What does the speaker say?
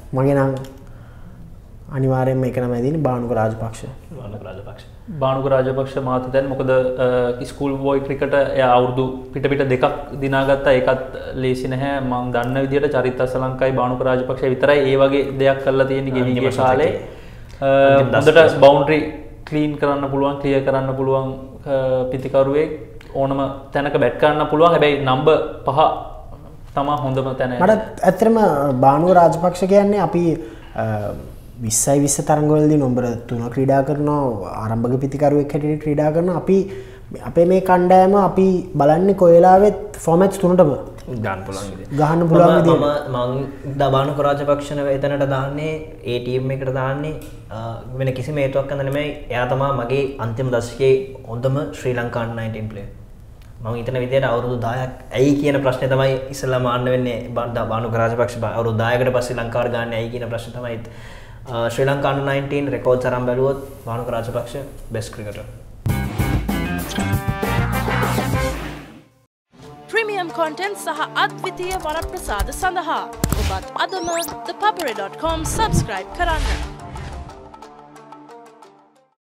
මගේ නම් අනිවාර්යයෙන්ම එක නම ඇදින්නේ බානුක රාජපක්ෂ. බානුක රාජපක්ෂ මහතා දැන් මොකද ස්කූල් බෝයි ක්‍රිකට් එයා අවුරුදු පිට දෙකක් දිනාගත්තා. ඒකත් ලේසි නැහැ. මම දන්න විදිහට චරිත අසලංකයි බානුක රාජපක්ෂ විතරයි ඒ වගේ දෙයක් කරලා තියෙන්නේ ගෙවිගේ කාලේ. හොඳට බවුන්ඩරි ක්ලීන් කරන්න පුළුවන්, ක්ලියර් කරන්න පුළුවන් පිතිකරුවෙක්. ඕනම තැනක බැට් කරන්න පුළුවන්. හැබැයි නම්බර් 5 තමයි හොඳම තැන. මට ඇත්තටම බානුක රාජපක්ෂ කියන්නේ අපි 20 තරඟවලදී නම්බර 3 ක්‍රීඩා කරනවා, ආරම්භක පිතිකරුවෙක් හැටියට ක්‍රීඩා කරනවා. අපි අපේ මේ කණ්ඩායම අපි බලන්නේ කොයි වෙලාවෙත් ෆෝමැට්ස් තුනටම ගන්න පුළුවන් විදියට. මම බානුක රාජපක්ෂන එතනට දාන්නේ ඒ ටීම් එකට දාන්නේ වෙන කිසිම හේතුවක් නැත නෙමෙයි. එයා තමයි මගේ අන්තිම දශකයේ හොඳම ශ්‍රී ලංකා U19 ප්ලේයර්. මම හිතන විදිහට අවුරුදු 10ක් ඇයි කියන ප්‍රශ්නේ තමයි ඉස්සෙල්ලාම ආන්න වෙන්නේ. බානුක රාජපක්ෂ අවුරුදු 10කට පස්සේ ලංකාවට ගන්න ඇයි කියන ප්‍රශ්නේ තමයි ශ්‍රී ලංකා U19 රෙකෝඩ්ස් අරන් බැලුවොත් Bhanuka Rajapaksa best cricketer. Premium content සහ අද්විතීය වරප්‍රසාද සඳහා ඔබත් අදම ThePapare.com සබ්ස්ක්‍රයිබ් කරන්න.